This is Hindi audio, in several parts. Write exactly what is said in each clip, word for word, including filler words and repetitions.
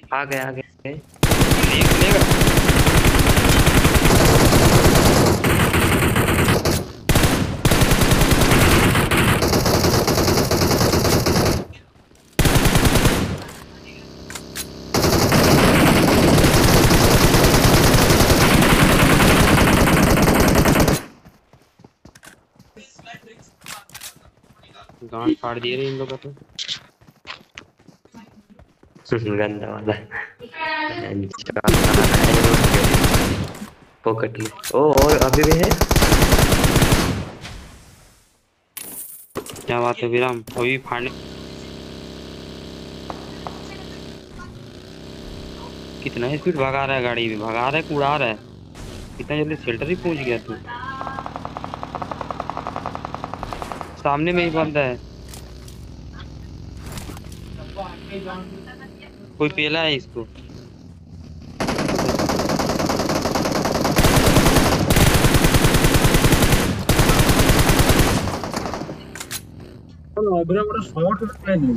आ गए आ गए। लेगा गांड फाड़ दिए रे इन लोगों का तो। गंदा वाला पॉकेट में। ओ और अभी भी है। क्या बात है विराम, अभी फाड़ने कितना स्पीड भगा रहा है गाड़ी में, भगा रहा है कि उड़ा रहा है। कितना जल्दी शेल्टर ही पहुंच गया तू। सामने में ही बंदा है, कोई पेला है इसको। बड़ा बड़ा शॉट लगता है।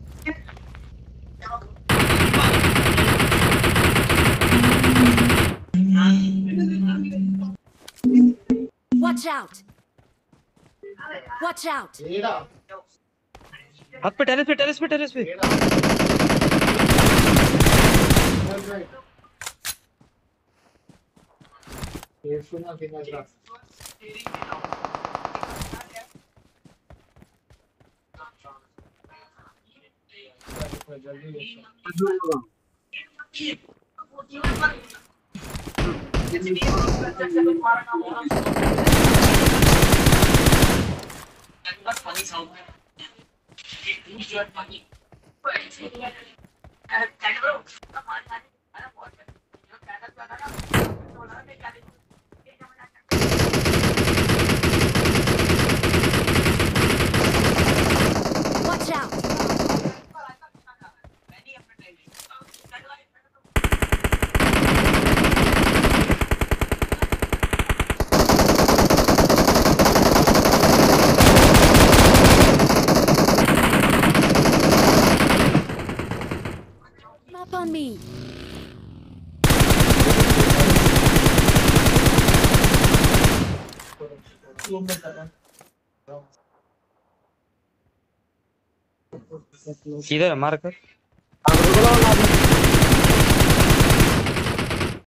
Watch out! Watch out! हाथ पे टेरेस पे टेरेस पे टेरेस पे। Watch out! Up on me! किधर है मार कर।